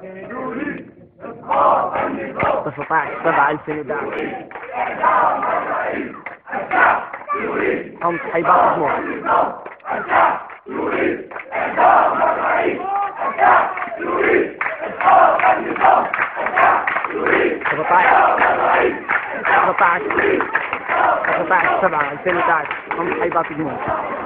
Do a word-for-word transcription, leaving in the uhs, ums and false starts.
تسعة عشر سبعة ألفين وأحد عشر خمس حيبات الجمهور سبعة عشر سبعة عشر سبعة ألفين وأحد عشر خمس حيبات الجمهور